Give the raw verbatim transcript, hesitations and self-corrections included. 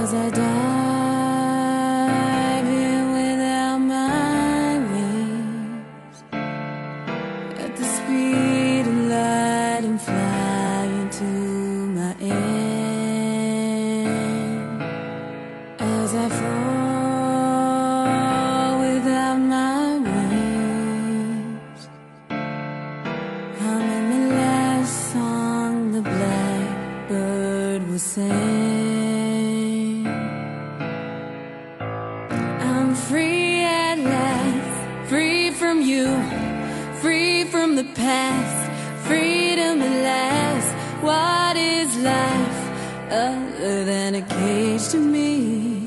as I dive in without my wings, at the speed of light and fly into my end. As I fall without my wings, I'm in the last song the blackbird will sing. I'm free at last, free from you, free from the past, freedom at last. What is life other than a cage to me?